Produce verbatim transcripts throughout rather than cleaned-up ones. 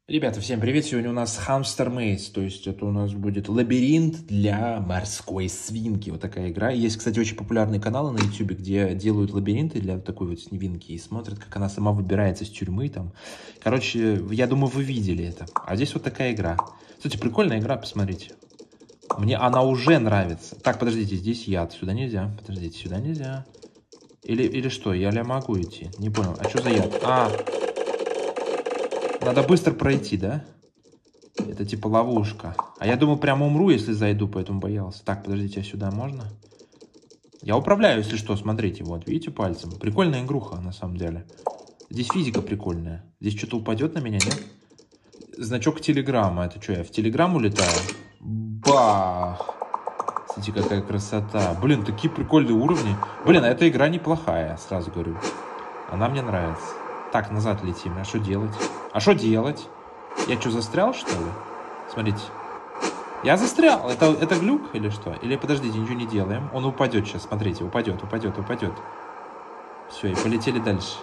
Ребята, всем привет! Сегодня у нас Hamster Maze, то есть это у нас будет лабиринт для морской свинки. Вот такая игра. Есть, кстати, очень популярные каналы на YouTube, где делают лабиринты для такой вот свинки и смотрят, как она сама выбирается из тюрьмы там. Короче, я думаю, вы видели это. А здесь вот такая игра. Кстати, прикольная игра, посмотрите. Мне она уже нравится. Так, подождите, здесь яд. Сюда нельзя. Подождите, сюда нельзя. Или, или что? Я ли могу идти? Не понял. А что за яд? А... Надо быстро пройти, да? Это типа ловушка. А я думал, прямо умру, если зайду, поэтому боялся. Так, подождите, а сюда можно? Я управляю, если что, смотрите, вот, видите, пальцем. Прикольная игруха, на самом деле. Здесь физика прикольная. Здесь что-то упадет на меня, нет? Значок телеграмма. Это что, я в телеграмму летаю? Бах! Смотрите, какая красота. Блин, такие прикольные уровни. Блин, а эта игра неплохая, сразу говорю. Она мне нравится. Так, назад летим. А что делать? А что делать? Я что, застрял, что ли? Смотрите. Я застрял. Это, это глюк или что? Или подождите, ничего не делаем. Он упадет сейчас. Смотрите, упадет, упадет, упадет. Все, и полетели дальше.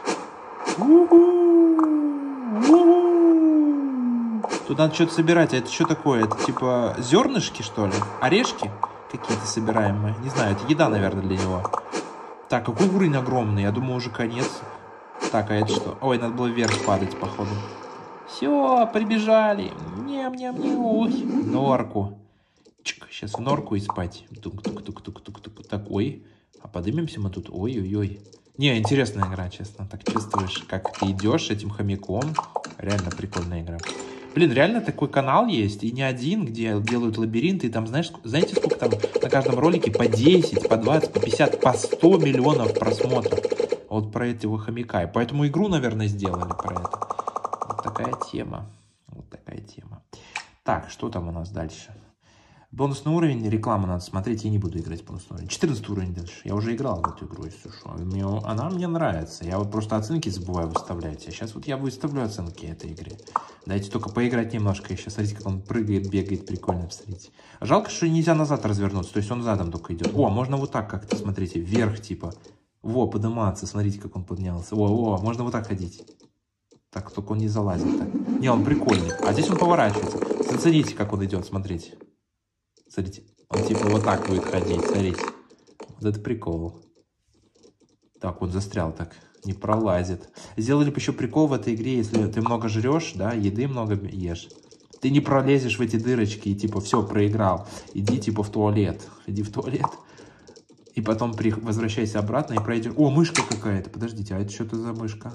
Тут надо что-то собирать. А это что такое? Это типа зернышки, что ли? Орешки какие-то собираемые. Не знаю, это еда, наверное, для него. Так, какой уровень огромный. Я думаю, уже конец. Так, а это что? Ой, надо было вверх падать, походу. Все, прибежали. Ням-ням-ням. Норку. Чик, сейчас в норку и спать. Тук-тук-тук-тук-тук-тук. Так, ой. А подымемся мы тут? Ой-ой-ой. Не, интересная игра, честно. Так чувствуешь, как ты идешь этим хомяком. Реально прикольная игра. Блин, реально такой канал есть, и не один, где делают лабиринты, и там, знаешь, знаете, сколько там на каждом ролике? По десять, по двадцать, по пятьдесят, по сто миллионов просмотров. Вот про этого хомяка. И поэтому игру, наверное, сделали про это. Вот такая тема. Вот такая тема. Так, что там у нас дальше? Бонусный уровень, реклама надо смотреть. Я не буду играть в бонусный уровень. четырнадцатый уровень дальше. Я уже играл в эту игру, если что. Мне, она мне нравится. Я вот просто оценки забываю выставлять. А сейчас вот я выставлю оценки этой игре. Дайте только поиграть немножко еще. Смотрите, как он прыгает, бегает. Прикольно, посмотрите. Жалко, что нельзя назад развернуться. То есть он задом только идет. О, можно вот так как-то, смотрите, вверх типа. Во, подниматься. Смотрите, как он поднялся. О, о, можно вот так ходить. Так, только он не залазит. Так. Не, он прикольный. А здесь он поворачивается. Зацените, как он идет, смотрите. Смотрите, он типа вот так будет ходить, смотрите. Вот это прикол. Так, вот застрял так, не пролазит. Сделали бы еще прикол в этой игре, если ты много жрешь, да, еды много ешь. Ты не пролезешь в эти дырочки и типа все, проиграл. Иди типа в туалет. Иди в туалет. И потом при... возвращайся обратно и пройдешь. О, мышка какая-то. Подождите, а это что-то за мышка?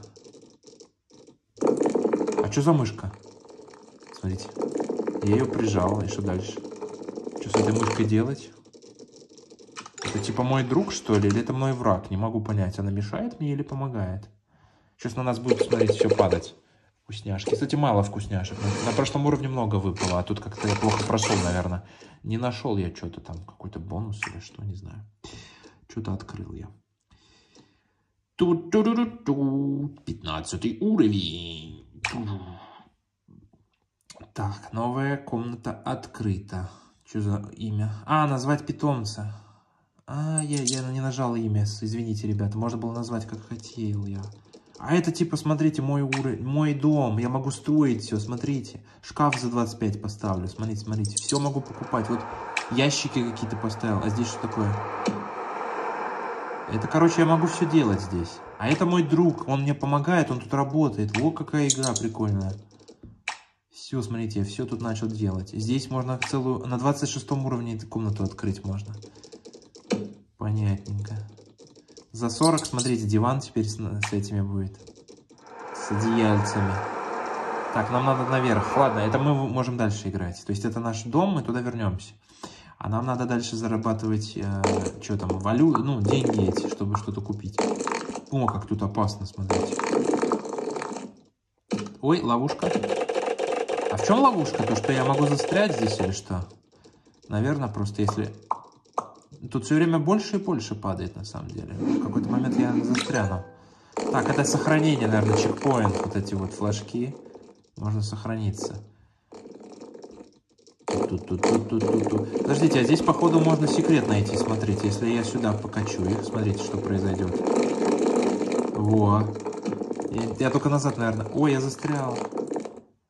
А что за мышка? Смотрите. Я ее прижал. И что дальше? Что с этой мышкой делать? Это типа мой друг, что ли? Или это мой враг? Не могу понять. Она мешает мне или помогает? Сейчас на нас будет, смотрите, все падать. Вкусняшки. Кстати, мало вкусняшек. На прошлом уровне много выпало, а тут как-то я плохо прошел, наверное. Не нашел я что-то там, какой-то бонус или что, не знаю. Что-то открыл я. Ту-ту-ту-ту-ту. пятнадцатый уровень. Так, новая комната открыта. Что за имя? А, назвать питомца. А, я, я не нажал имя. Извините, ребята. Можно было назвать, как хотел я. А это типа, смотрите, мой уровень, мой дом. Я могу строить все, смотрите. Шкаф за двадцать пять поставлю. Смотрите, смотрите. Все могу покупать. Вот ящики какие-то поставил. А здесь что такое? Это, короче, я могу все делать здесь. А это мой друг. Он мне помогает, он тут работает. О, какая игра прикольная. Все, смотрите, я все тут начал делать. Здесь можно целую... На двадцать шестом уровне эту комнату открыть можно. Понятненько. За сорок, смотрите, диван теперь с, с этими будет. С одеяльцами. Так, нам надо наверх. Ладно, это мы можем дальше играть. То есть это наш дом, мы туда вернемся. А нам надо дальше зарабатывать, э, что там, валюту, ну, деньги эти, чтобы что-то купить. О, как тут опасно, смотрите. Ой, ловушка. А в чем ловушка? То, что я могу застрять здесь или что? Наверное, просто если... Тут все время больше и больше падает, на самом деле. В какой-то момент я застряну. Так, это сохранение, наверное, чекпоинт. Вот эти вот флажки. Можно сохраниться. Тут, тут, тут, тут, тут, тут. Подождите, а здесь, походу, можно секрет найти. Смотрите, если я сюда покачу их, смотрите, что произойдет. Во. Я, я только назад, наверное. Ой, я застрял.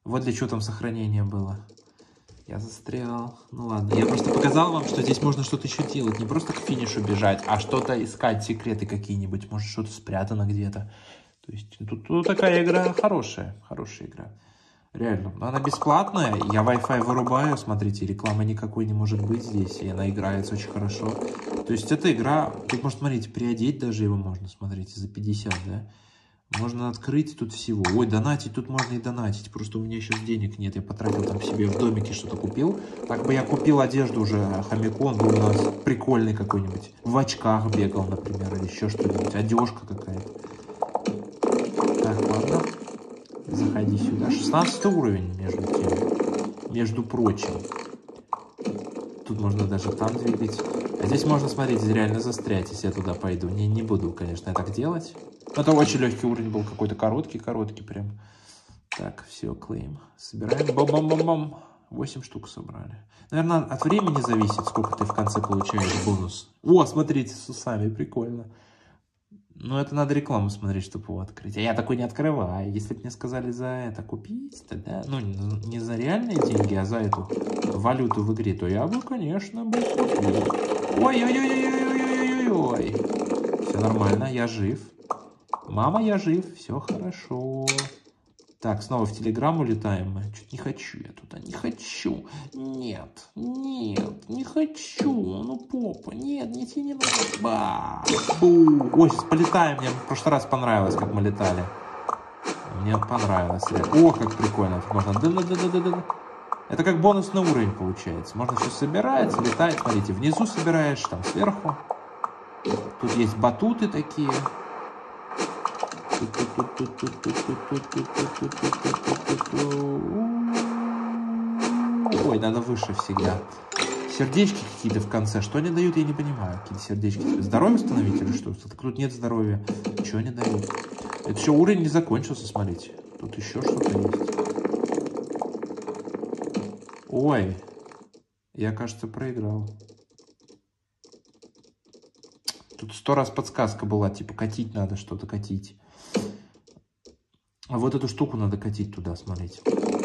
Вот для чего там сохранение было. Я застрял. Ну ладно. Я просто показал вам, что здесь можно что-то еще делать. Не просто к финишу бежать, а что-то искать, секреты какие-нибудь. Может, что-то спрятано где-то. То есть тут, тут такая игра хорошая. Хорошая игра. Реально. Она бесплатная. Я Wi-Fi вырубаю. Смотрите, рекламы никакой не может быть здесь. И она играется очень хорошо. То есть эта игра... Тут, может, смотрите, приодеть даже его можно. Смотрите, за пятьдесят, да? Можно открыть тут всего. Ой, донатить тут можно и донатить. Просто у меня сейчас денег нет. Я потратил там себе в домике что-то купил. Так бы я купил одежду уже хомяку. Он был у нас прикольный какой-нибудь. В очках бегал, например. Или еще что-нибудь. Одежка какая-то. Так, ладно. Заходи сюда. шестнадцатый уровень, между тем. Между прочим. Тут можно даже там двигать. А здесь можно, смотрите, реально застрять, если я туда пойду. Не, не буду, конечно, я так делать. Это очень легкий уровень был, какой-то короткий-короткий прям. Так, все, клейм. Собираем. Бам-бам-бам-бам. восемь штук собрали. Наверное, от времени зависит, сколько ты в конце получаешь бонус. О, смотрите, с усами, прикольно. Но это надо рекламу смотреть, чтобы его открыть. А я такой не открываю. Если бы мне сказали за это купить, тогда, ну, не за реальные деньги, а за эту валюту в игре, то я бы, конечно, бы купил. Ой-ой-ой-ой-ой-ой-ой-ой. Все нормально, я жив. Мама, я жив, все хорошо. Так, снова в Телеграм улетаем мы. Чуть не хочу я туда, не хочу. Нет, нет, не хочу. Ну, попа, нет, не тяни на ба. Бу. Ой, сейчас полетаем. Мне в прошлый раз понравилось, как мы летали. Мне понравилось. О, как прикольно. Тут можно... Да-да-да-да-да-да. Это как бонусный уровень получается. Можно сейчас собирать, летать. Смотрите, внизу собираешь, там сверху. Тут есть батуты такие. Ой, надо выше всегда. Сердечки какие-то в конце. Что они дают, я не понимаю. Какие-то сердечки. Здоровье установить или что? Так тут нет здоровья. Что они дают? Это еще уровень не закончился, смотрите. Тут еще что-то есть. Ой. Я, кажется, проиграл. Тут сто раз подсказка была. Типа, катить надо, что-то катить. А вот эту штуку надо катить туда, смотрите.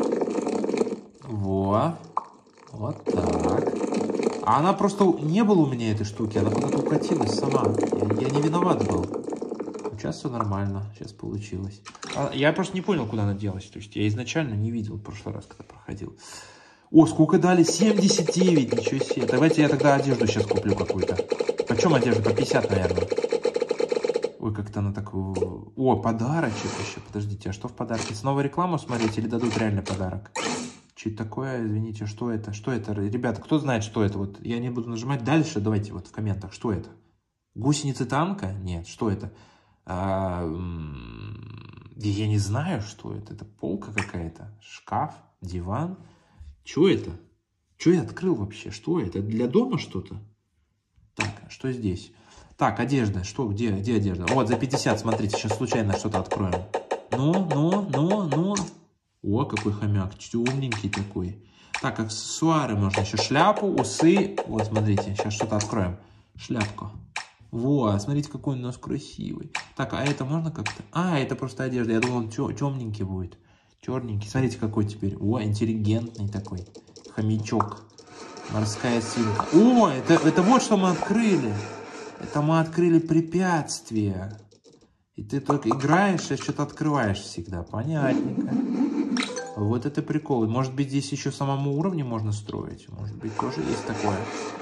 Во. Вот так. А она просто... Не было у меня этой штуки. Она куда-то укатилась сама. Я, я не виноват был. Сейчас все нормально. Сейчас получилось. А, я просто не понял, куда она делась. То есть я изначально не видел в прошлый раз, когда проходил. О, сколько дали? семьдесят девять. Ничего себе. Давайте я тогда одежду сейчас куплю какую-то. Почем одежда? По пятьдесят, наверное. Ой, как-то она так... О, подарочек еще. Подождите, а что в подарке? Снова рекламу смотреть или дадут реальный подарок? Что это такое? Извините, что это? Что это? Ребята, кто знает, что это? Вот я не буду нажимать дальше. Давайте вот в комментах. Что это? Гусеницы танка? Нет, что это? А, я не знаю, что это. Это полка какая-то? Шкаф? Диван? Что это? Что я открыл вообще? Что это? Для дома что-то? Так, что здесь? Так, одежда. Что? Где? Где одежда? Вот, за пятьдесят, смотрите, сейчас случайно что-то откроем. Ну, ну, ну, ну. О, какой хомяк. Умненький такой. Так, аксессуары можно еще. Шляпу, усы. Вот, смотрите, сейчас что-то откроем. Шляпку. Вот, смотрите, какой он у нас красивый. Так, а это можно как-то? А, это просто одежда. Я думал, он темненький будет. Черненький. Смотрите, какой теперь. О, интеллигентный такой. Хомячок. Морская свинка. О, это, это вот что мы открыли. Это мы открыли препятствие. И ты только играешь, и что-то открываешь всегда. Понятненько. Вот это прикол. Может быть, здесь еще самому уровню можно строить. Может быть, тоже есть такое.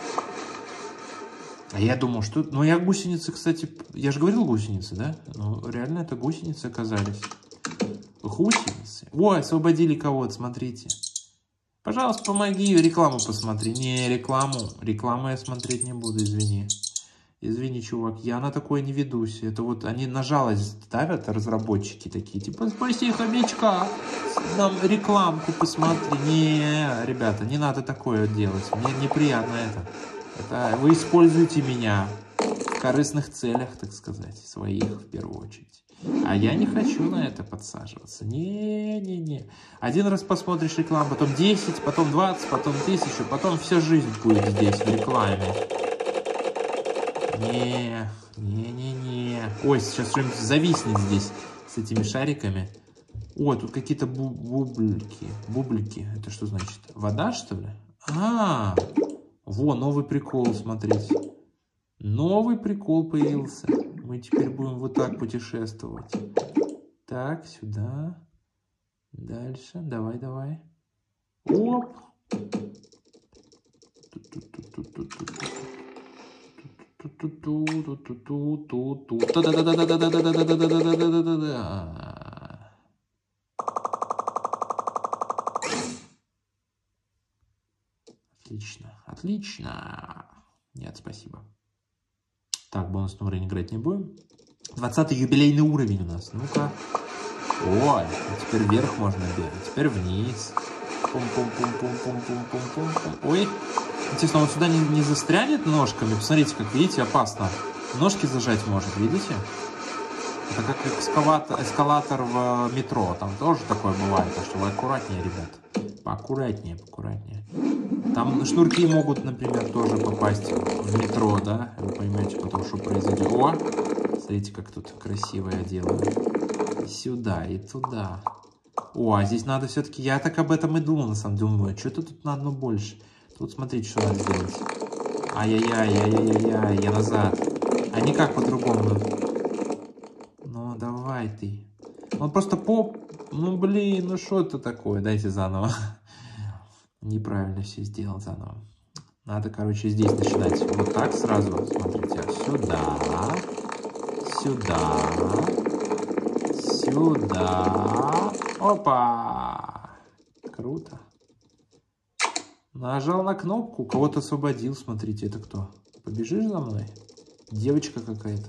А я думал, что... Ну, я гусеницы, кстати... Я же говорил гусеницы, да? Ну, реально это гусеницы оказались. Гусеницы. Ой, освободили кого-то, смотрите. Пожалуйста, помоги, рекламу посмотри. Не, рекламу. Рекламу я смотреть не буду, извини. Извини, чувак, я на такое не ведусь. Это вот они на жалость ставят, разработчики такие. Типа, спаси хомячка, нам рекламку посмотри. Не, ребята, не надо такое делать. Мне неприятно это. Это вы используете меня в корыстных целях, так сказать, своих в первую очередь. А я не хочу на это подсаживаться. Не-не-не. Один раз посмотришь рекламу, потом десять, потом двадцать, потом тысячу, потом вся жизнь будет здесь в рекламе. Не, не-не-не. Ой, сейчас что-нибудь зависнет здесь с этими шариками. О, тут какие-то бу бублики. Бублики. Это что значит? Вода, что ли? А, во, новый прикол, смотрите. Новый прикол появился. Мы теперь будем вот так путешествовать. Так, сюда. Дальше. Давай, давай. Оп. Отлично, отлично. Нет, спасибо. Так, бонусный уровень играть не будем. двадцатый юбилейный уровень у нас. Ну-ка. Ой, а теперь вверх можно бегать. Теперь вниз. Пум-пум-пум-пум-пум-пум-пум-пум. Ой. Интересно, он сюда не, не застрянет ножками? Посмотрите, как видите, опасно. Ножки зажать может, видите? Это как эскалатор, эскалатор в метро. Там тоже такое бывает. Так что вы аккуратнее, ребят. Поаккуратнее, поаккуратнее. Там шнурки могут, например, тоже попасть в метро, да? Вы поймете потом, что произойдет. О! Смотрите, как тут красиво я делаю. И сюда, и туда. О, а здесь надо все-таки... Я так об этом и думал, на самом деле. Думаю, что-то тут на одно больше. Тут смотрите, что надо сделать. Ай-яй-яй, ай-яй-яй, я назад. А никак по-другому. Ну, давай ты. Он просто поп... Ну, блин, ну что это такое? Дайте заново. Неправильно все сделал заново. Надо, короче, здесь начинать. Вот так сразу. Смотрите. Сюда. Сюда. Сюда. Опа. Круто. Нажал на кнопку. Кого-то освободил. Смотрите, это кто? Побежишь за мной? Девочка какая-то.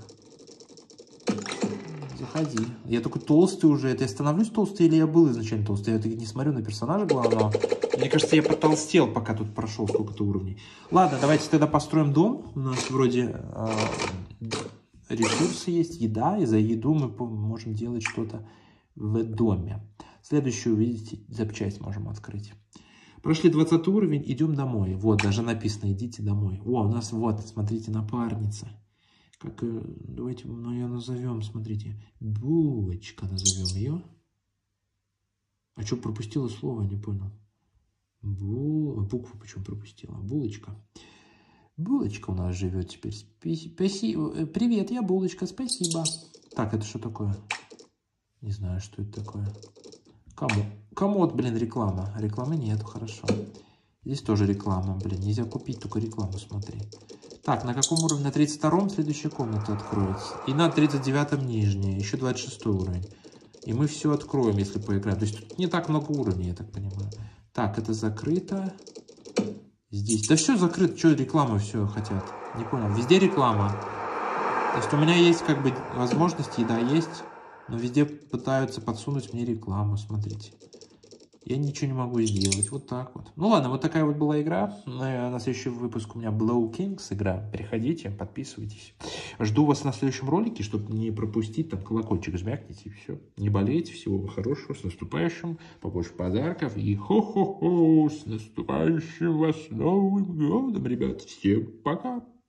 Заходи. Я такой толстый уже. Это я становлюсь толстый или я был изначально толстый? Я не смотрю на персонажа главного. Мне кажется, я потолстел, пока тут прошел сколько-то уровней. Ладно, давайте тогда построим дом. У нас вроде э, ресурсы есть, еда. И за еду мы можем делать что-то в доме. Следующую, видите, запчасть можем открыть. Прошли двадцатый уровень, идем домой. Вот, даже написано, идите домой. О, у нас вот, смотрите, напарница. Как, давайте мы ее назовем, смотрите. Булочка назовем ее. А что, пропустила слово, не понял. Бу... Букву почему пропустила? Булочка. Булочка у нас живет теперь. Спасибо. Привет, я Булочка, спасибо. Так, это что такое? Не знаю, что это такое. Кому? Комод, блин, реклама. Рекламы нету, хорошо. Здесь тоже реклама, блин. Нельзя купить, только рекламу смотри. Так, на каком уровне? На тридцать втором следующая комната откроется. И на тридцать девятом нижняя. Еще двадцать шестой уровень. И мы все откроем, если поиграем. То есть тут не так много уровней, я так понимаю. Так, это закрыто. Здесь. Да все закрыто. Что реклама все хотят? Не понял. Везде реклама. То есть у меня есть как бы возможность, еда есть. Но везде пытаются подсунуть мне рекламу. Смотрите. Я ничего не могу сделать. Вот так вот. Ну ладно, вот такая вот была игра. На следующий выпуск у меня Blow Kings игра. Переходите, подписывайтесь. Жду вас на следующем ролике, чтобы не пропустить. Там колокольчик жмякните и все. Не болейте. Всего хорошего. С наступающим. Побольше подарков. И хо-хо-хо. С наступающим вас Новым годом, ребят. Всем пока.